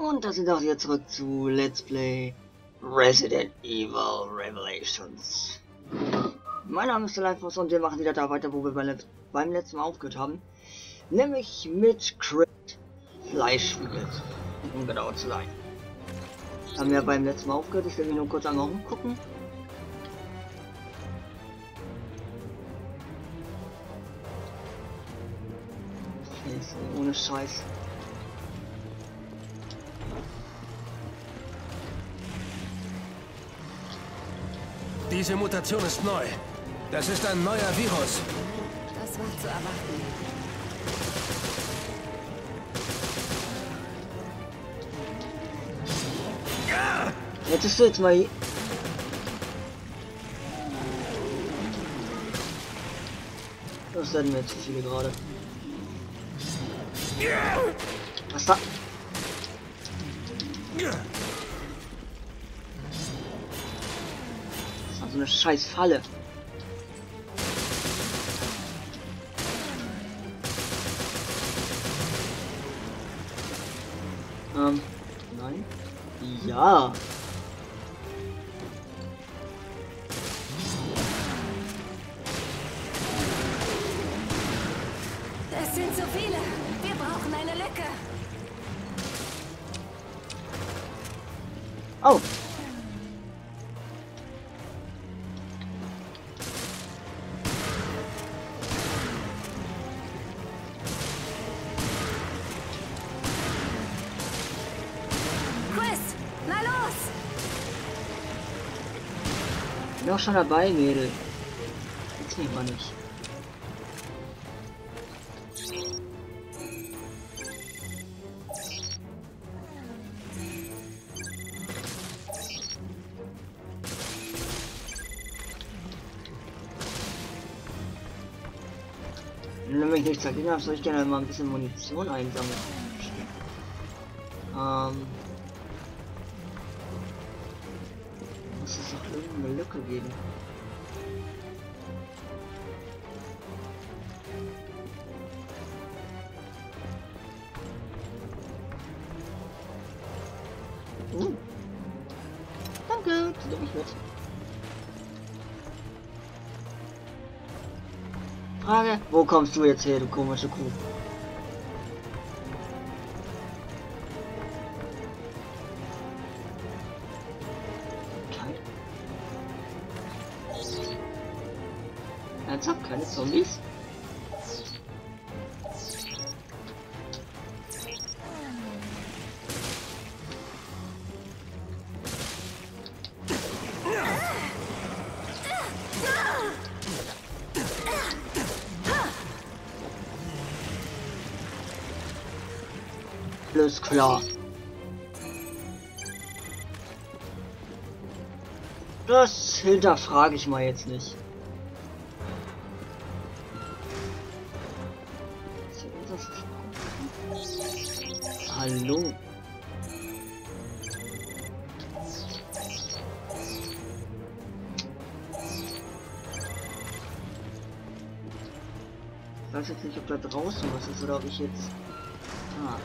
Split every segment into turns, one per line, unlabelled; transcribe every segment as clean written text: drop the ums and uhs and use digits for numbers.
Und da sind wir wieder zurück zu Let's Play Resident Evil Revelations. Mein Name ist der Lifeforce und wir machen wieder da weiter, wo wir beim letzten Mal aufgehört haben. Nämlich mit Chris Fleischfilet, um genauer zu sein. Haben wir beim letzten Mal aufgehört, ich will mich nur kurz einmal umgucken. Ohne Scheiß.
Diese Mutation ist neu. Das ist ein neuer Virus.
Das war zu erwarten.
Hättest du jetzt mal... Das werden mir zu viele gerade. Was da? Das war so eine scheiß Falle. Nein. Ja.
Das sind so viele. Wir brauchen eine Lücke.
Oh.
Chris, na los!
Bin auch schon dabei, Mädel. Jetzt nicht mal nicht. Wenn ich nichts dagegen habe, soll ich gerne mal ein bisschen Munition einsammeln. Muss es doch irgendeine Lücke geben. Danke, tu doch nicht mit. Frage, wo kommst du jetzt her, du komische Kuh? Okay. Ernsthaft, keine Zombies? Alles klar. Das hinterfrage ich mal jetzt nicht. Hallo. Ich weiß jetzt nicht, ob da draußen was ist oder ob ich jetzt... Ah.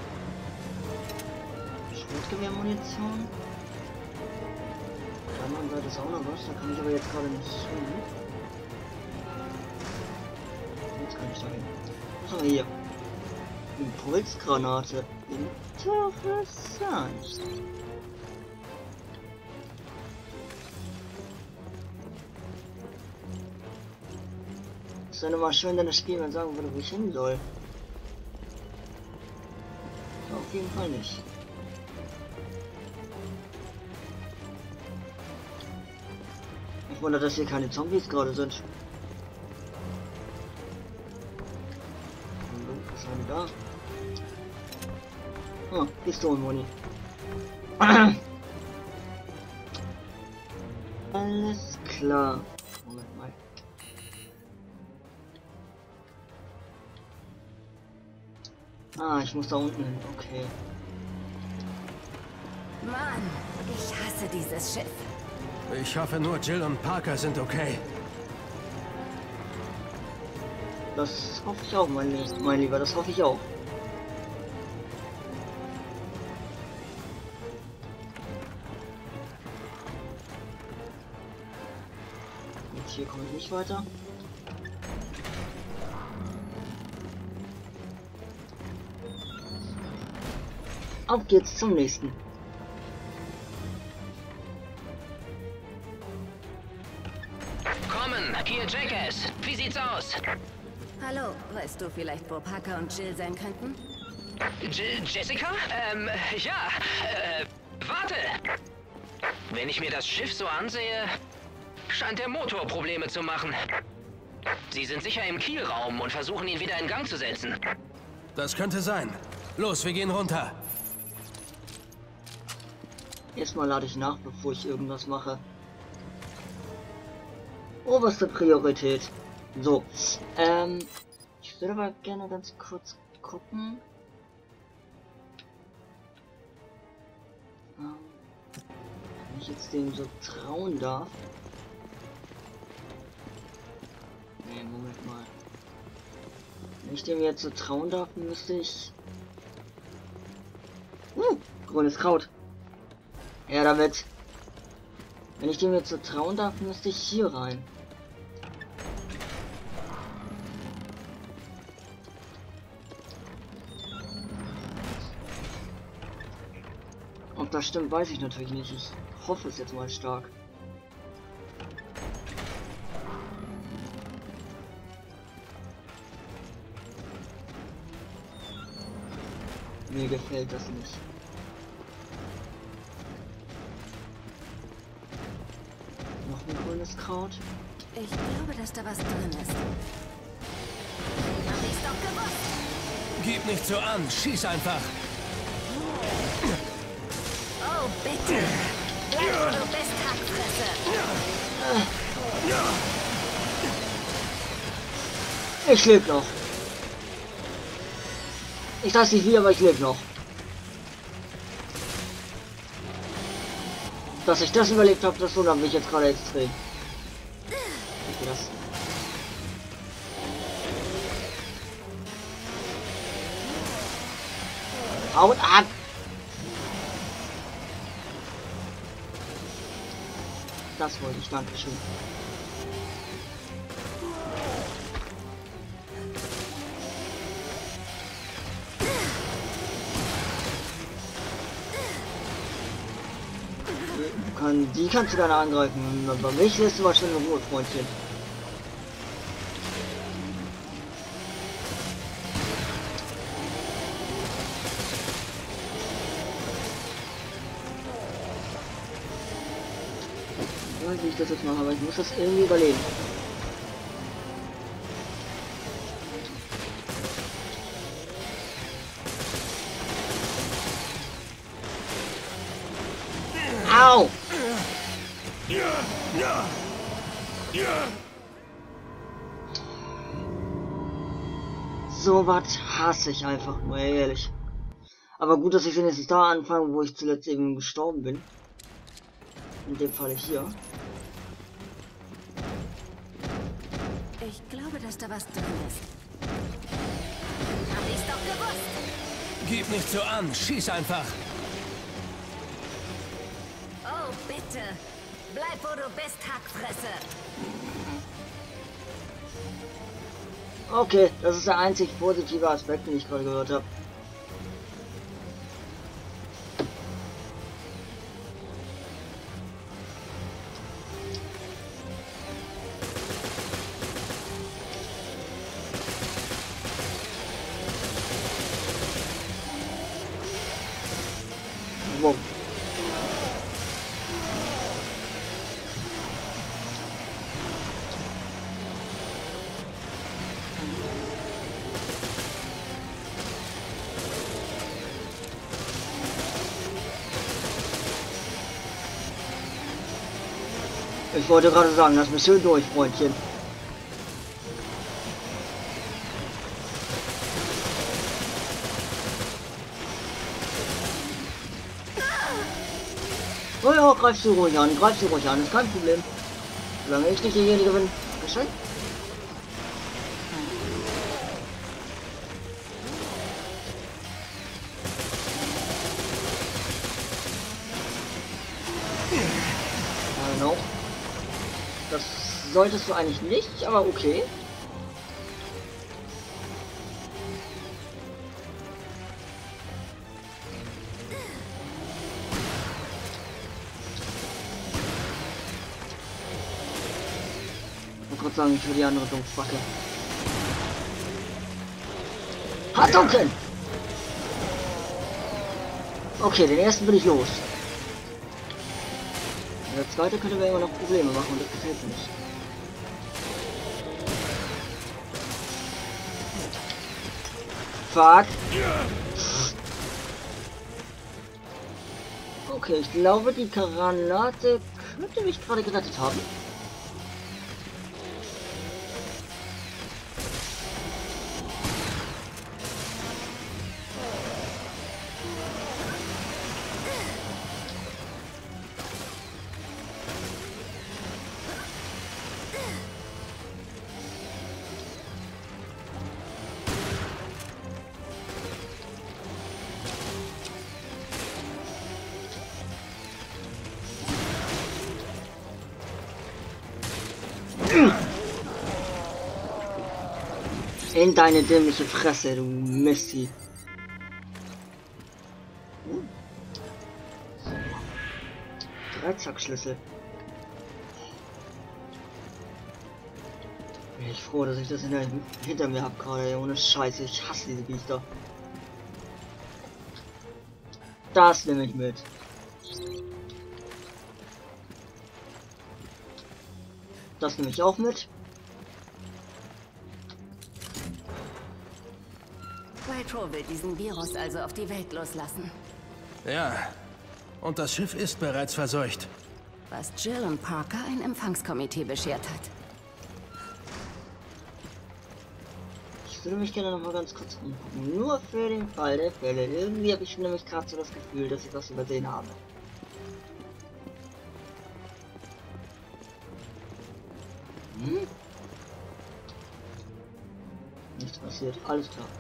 Schrotgewehrmunition. Auf der anderen Seite ist auch noch was, da kann ich aber jetzt gerade nicht hin. Jetzt kann ich da hin. Was haben wir hier? Impulsgranate. Interessant. Es wäre mal schön, wenn das Spiel mal sagen würde, wo ich hin soll. Ja, auf jeden Fall nicht. Ich wundere, dass hier keine Zombies gerade sind. Was haben wir da? Oh, Pistolenmuni. Alles klar. Moment mal. Ah, ich muss da unten hin. Okay.
Mann, ich hasse dieses Schiff.
Ich hoffe nur, Jill und Parker sind okay.
Das hoffe ich auch, mein Lieber, das hoffe ich auch. hier komme ich nicht weiter. Auf geht's zum nächsten.
Kommen, hier Jackass. Wie sieht's aus?
Hallo, weißt du vielleicht, wo Parker und Jill sein könnten?
Jessica? Ja. Warte. Wenn ich mir das Schiff so ansehe, scheint der Motor Probleme zu machen. Sie sind sicher im Kielraum und versuchen ihn wieder in Gang zu setzen.
Das könnte sein. Los, wir gehen runter.
Erstmal lade ich nach, bevor ich irgendwas mache. Oberste Priorität. So, ich würde aber gerne ganz kurz gucken. Wenn ich jetzt dem so trauen darf. Nee, Moment mal. Wenn ich dem jetzt so trauen darf, müsste ich... grünes Kraut. Ja, damit. Wenn ich dem jetzt so trauen darf, müsste ich hier rein. Ob das stimmt, weiß ich natürlich nicht. Ich hoffe es jetzt mal stark. Mir gefällt das nicht. Noch ein grünes Kraut.
Ich glaube, dass da was drin ist. Hab ich's doch gewusst.
Gib nicht so an, schieß einfach.
Oh, bitte. Bleib, wo du bist, Hackfresse.
Ich lebe noch. Ich weiß nicht wie, aber ich lebe noch. Dass ich das überlebt habe, das wundert mich jetzt gerade extrem. Okay, das. Haut ab! Das wollte ich, dankeschön. Die kannst du gerne angreifen. Bei mich lässt du mal schön in Ruhe, Freundchen. Ich weiß nicht, wie ich das jetzt mache, aber ich muss das irgendwie überleben. Au! So was hasse ich einfach nur, ehrlich. Aber gut, dass ich wenigstens da anfange, wo ich zuletzt eben gestorben bin. In dem Falle hier.
Ich glaube, dass da was drin ist. Hab ich's doch gewusst.
Gib nicht so an, schieß einfach.
Oh, bitte. Bleib, wo du bist, Hackfresse.
Okay, das ist der einzig positive Aspekt, den ich gerade gehört habe. Wow. Ich wollte gerade sagen, lass mich schön durch, Freundchen. Oh ja, greifst du ruhig an, ist kein Problem. Solange ich nicht derjenige bin. Gescheit? Genau. Das solltest du eigentlich nicht, aber okay. Ich wollte gerade sagen, ich will die andere Dumpfbacke. Hadouken! Okay, den ersten bin ich los. Der zweite könnte mir immer noch Probleme machen und das gefällt mir nicht. Fuck. Okay, ich glaube, die Granate könnte mich gerade gerettet haben. In deine dämliche Fresse, du Misty. Dreizackschlüssel. Bin ich froh, dass ich das hinter mir habe gerade. Ohne Scheiße, ich hasse diese Biester. Das nehme ich mit. Das nehme ich auch mit.
White will diesen Virus also auf die Welt loslassen.
Ja, und das Schiff ist bereits verseucht.
Was Jill und Parker ein Empfangskomitee beschert hat.
Ich würde mich gerne noch mal ganz kurz umgucken. Nur für den Fall der Fälle. Irgendwie habe ich nämlich gerade so das Gefühl, dass ich was übersehen habe. Hm? Nichts passiert. Alles klar.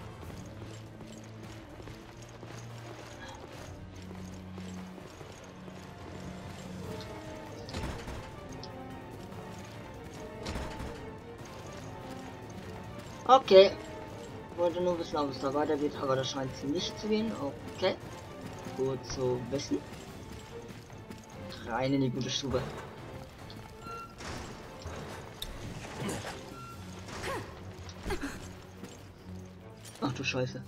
Okay. Ich wollte nur wissen, ob es da weitergeht, aber das scheint es nicht zu gehen. Okay. Gut zu wissen. Rein in die gute Stube. Ach du Scheiße.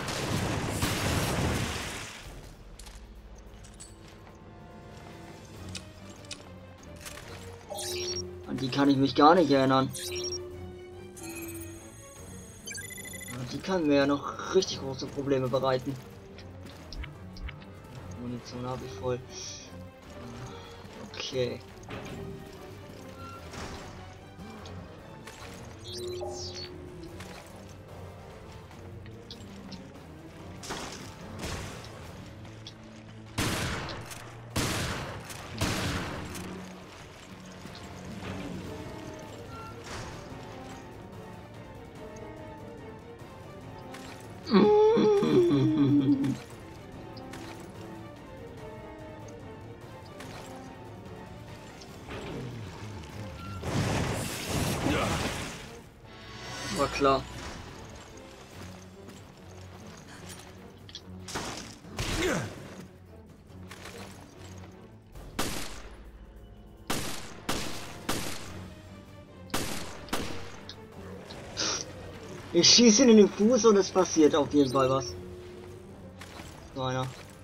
An die kann ich mich gar nicht erinnern. Die kann mir ja noch richtig große Probleme bereiten. Munition habe ich voll. Okay. War klar. Ich schieße ihn in den Fuß und es passiert auf jeden Fall was. So einer.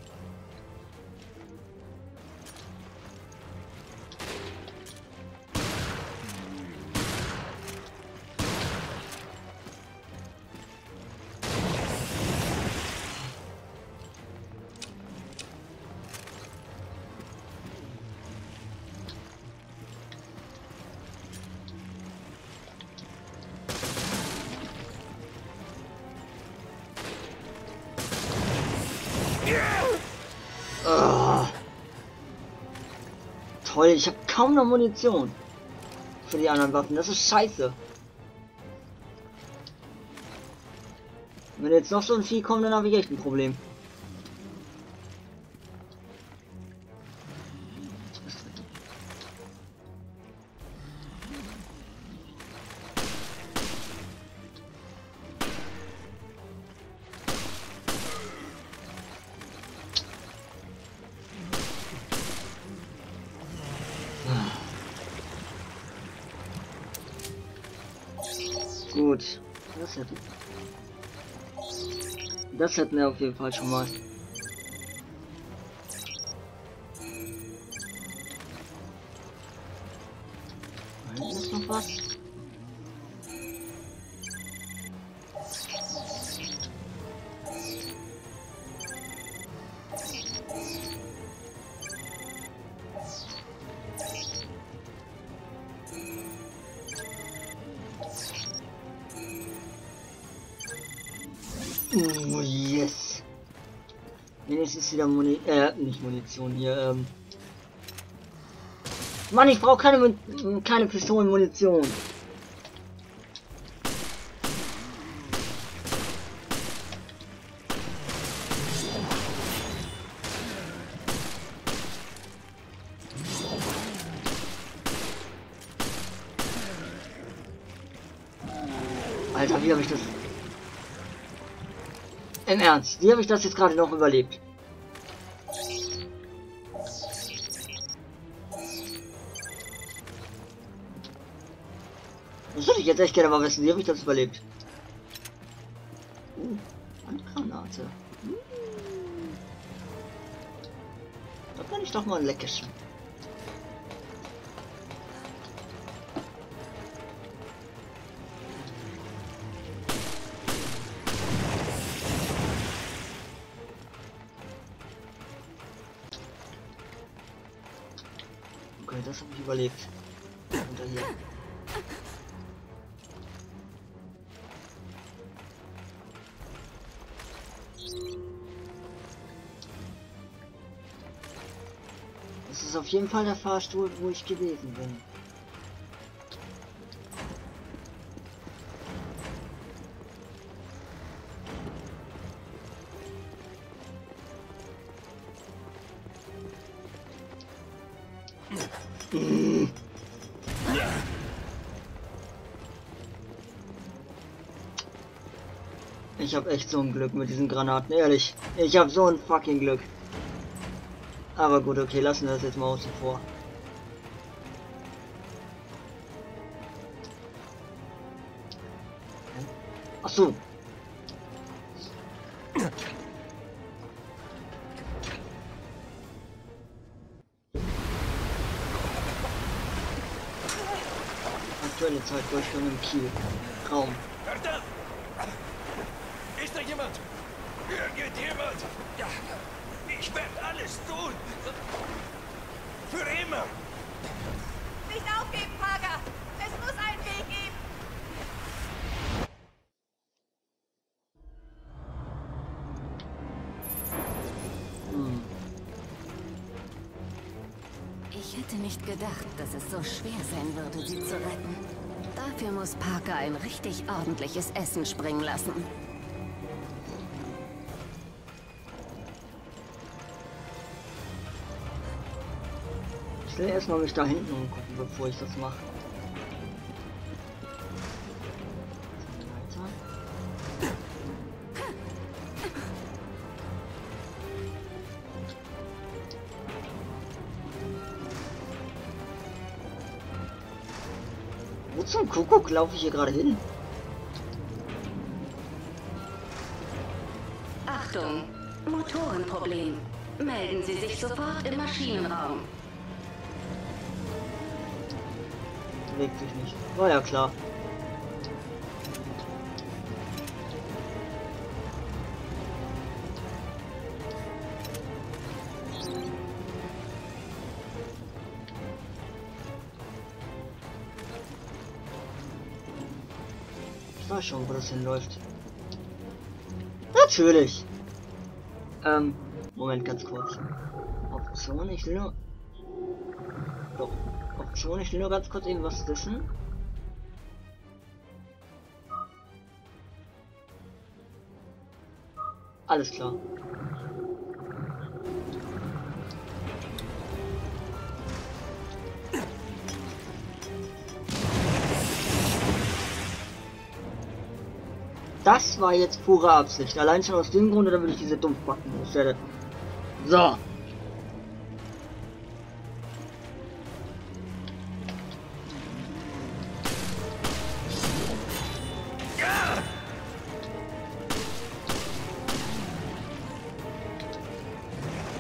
Oh. Toll, ich habe kaum noch Munition für die anderen Waffen. Das ist scheiße. Wenn jetzt noch so ein Vieh kommt, dann habe ich echt ein Problem. gut. Das hätten wir auf jeden Fall schon mal. Da hinten ist noch was. Oh, yes. Wenigstens wieder nicht Munition hier, Mann, ich brauche keine Pistolenmunition. Alter, wie habe ich das... Im Ernst, wie habe ich das jetzt gerade noch überlebt? Das würde ich jetzt echt gerne mal wissen, wie habe ich das überlebt? Handgranate. Da kann ich doch mal ein Leckerchen. Okay, das habe ich überlebt. Unter hier. Das ist auf jeden Fall der Fahrstuhl, wo ich gewesen bin. Ich habe echt so ein Glück mit diesen Granaten, ehrlich. Ich habe so ein fucking Glück. Aber gut, okay, lassen wir das jetzt mal außen vor. Ach so. Aktuelle Zeitdurchgang im Kiel. Raum.
Ist da jemand? Irgendjemand? Ja, ich werde alles tun. Für immer.
Nicht aufgeben, Parker! Es muss einen Weg geben! Ich hätte nicht gedacht, dass es so schwer sein würde, sie zu retten. Dafür muss Parker ein richtig ordentliches Essen springen lassen.
Ich will erstmal mich da hinten umgucken, bevor ich das mache. Wo zum Kuckuck laufe ich hier gerade hin?
Achtung! Motorenproblem. Melden Sie sich sofort im Maschinenraum.
Bewegt sich nicht. War ja klar. Ich weiß schon, wo das hinläuft. Natürlich. Moment, ganz kurz. Option, ich will nur... Doch. Option, ich will nur ganz kurz eben was wissen. Alles klar. Das war jetzt pure Absicht. Allein schon aus dem Grunde, damit ich diese Dumpfbacken loswerde. So.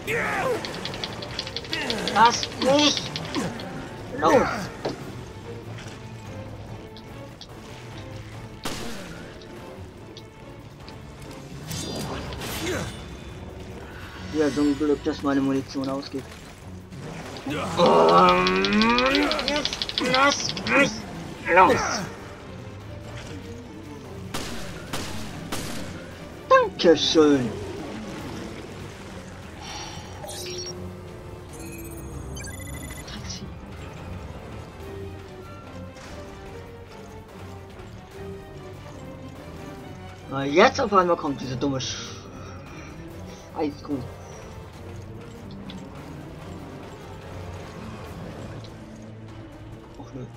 Lass mich los! Ja, so ein Glück, dass meine Munition ausgeht. Jetzt lass mich los! Dankeschön! Jetzt auf einmal kommt diese dumme Eiskuh. Och nö.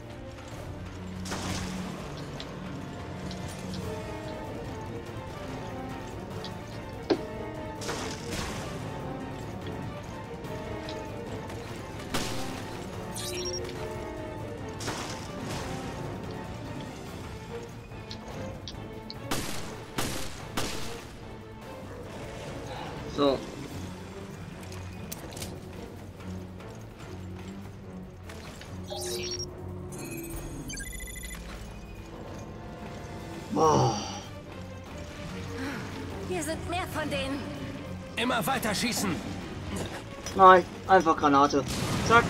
So. Boah.
Hier sind mehr von denen.
Immer weiter schießen.
Nein, einfach Granate. Zack.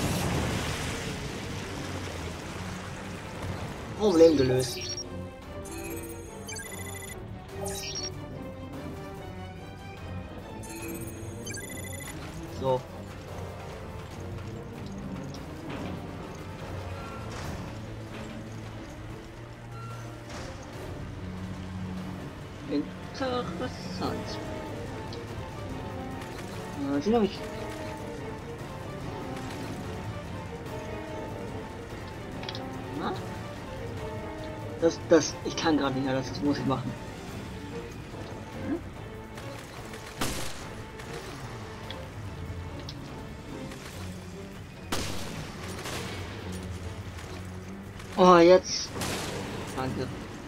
Problem gelöst. So. Interessant. Den habe ich. Na? Ich kann gerade nicht mehr, das muss ich machen. Oh, jetzt. Danke.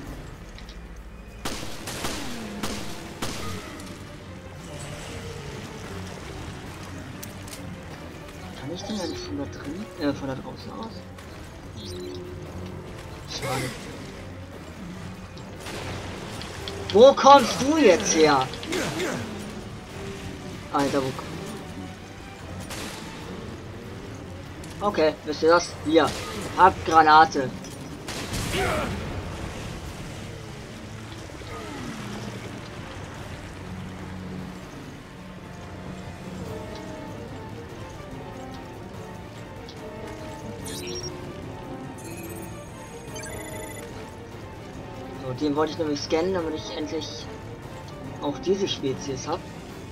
Kann ich den eigentlich von da drin? Von da draußen aus? Schade. Wo kommst du jetzt her? Alter, wo kommst du? Okay, wisst ihr das? Hier. Habt Granate. So, den wollte ich nämlich scannen, damit ich endlich auch diese Spezies habe.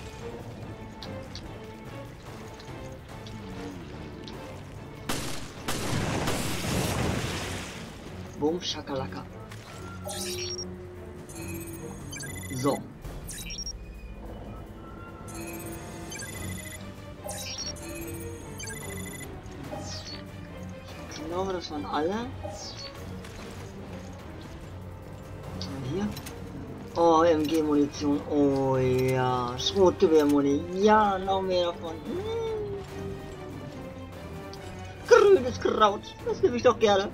Boom, Schakalaka. So. Ich glaube, das waren alle. Hier. Oh, MG-Munition. Oh ja. Schrotgewehr-Muni. Ja, noch mehr davon. Grünes Kraut. Das nehme ich doch gerne.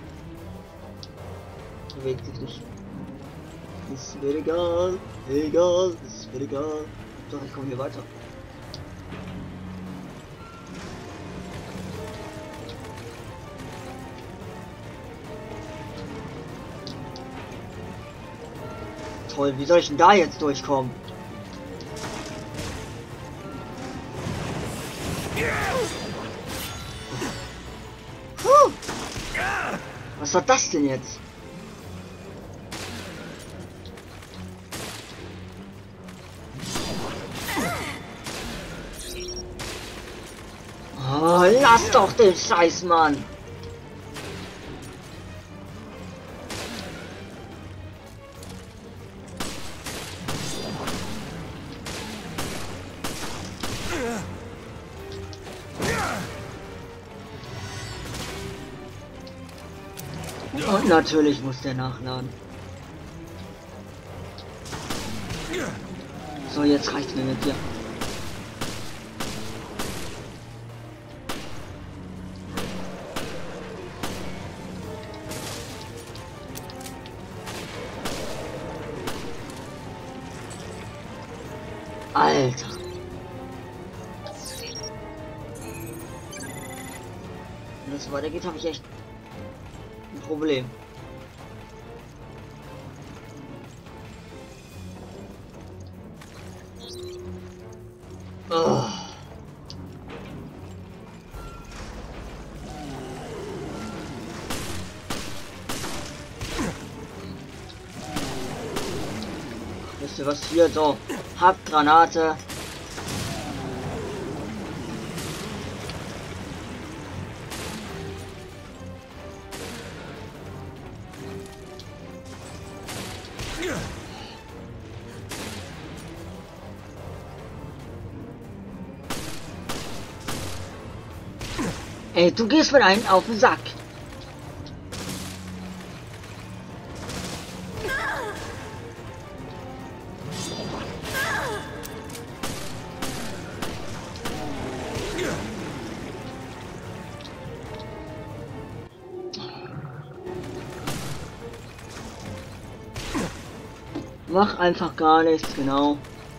Bewegt sich nicht. Ist mir egal. Egal. Ist mir egal. Doch, ich komme hier weiter. Toll, wie soll ich denn da jetzt durchkommen? Puh. Was war das denn jetzt? Oh, lass doch den Scheiß, Mann! Und natürlich muss der nachladen. So, jetzt reicht's mir mit dir. es so weitergeht, habe ich echt ein Problem. Oh. Wisst ihr was hier? So, habt Granate. Ey, du gehst mir einen auf den Sack. Mach einfach gar nichts, genau.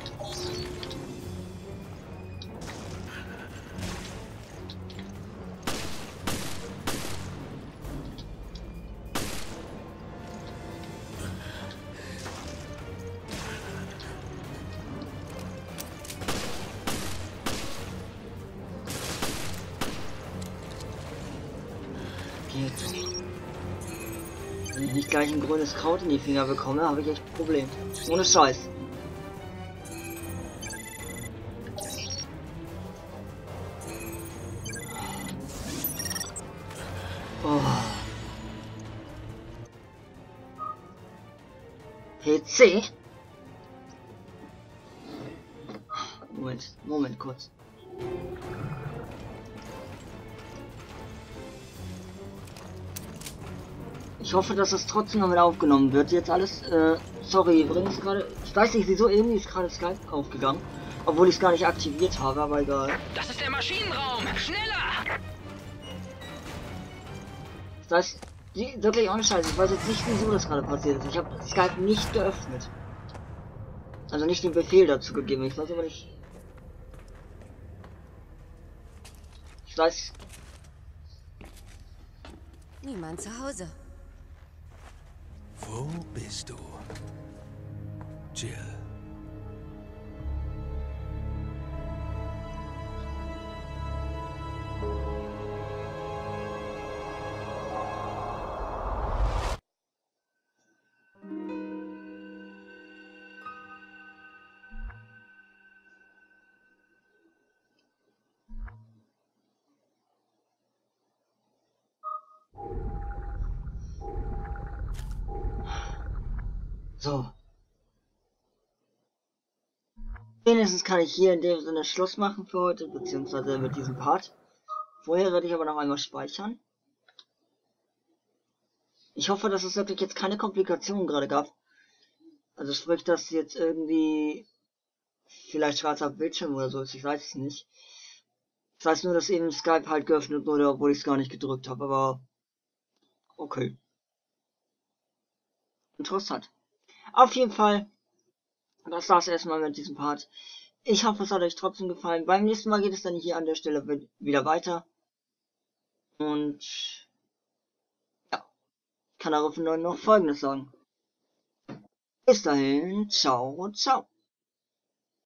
Wenn ich nicht gleich ein grünes Kraut in die Finger bekomme, habe ich echt ein Problem. Ohne Scheiß. Oh. PC? Moment kurz. Ich hoffe, dass es trotzdem noch mit aufgenommen wird. Jetzt alles, sorry, übrigens gerade, ich weiß nicht wieso, irgendwie ist gerade Skype aufgegangen. Obwohl ich es gar nicht aktiviert habe, aber egal.
Das ist der Maschinenraum! Schneller!
Das heißt, wirklich ohne Scheiß, ich weiß jetzt nicht, wieso das gerade passiert ist. Ich habe Skype nicht geöffnet. Also nicht den Befehl dazu gegeben, ich weiß aber nicht. Ich weiß.
Niemand zu Hause.
Wo bist du? Jill.
So. Wenigstens kann ich hier in dem Sinne Schluss machen für heute, beziehungsweise mit diesem Part. Vorher werde ich aber noch einmal speichern. Ich hoffe, dass es wirklich jetzt keine Komplikationen gerade gab. Also sprich, dass jetzt irgendwie vielleicht schwarzer Bildschirm oder so ist, ich weiß es nicht. Das heißt nur, dass eben Skype halt geöffnet wurde, obwohl ich es gar nicht gedrückt habe, aber okay. Interessant. Auf jeden Fall, das war's erstmal mit diesem Part. Ich hoffe, es hat euch trotzdem gefallen. Beim nächsten Mal geht es dann hier an der Stelle wieder weiter. Und ja, kann darauf noch Folgendes sagen. Bis dahin, ciao, ciao.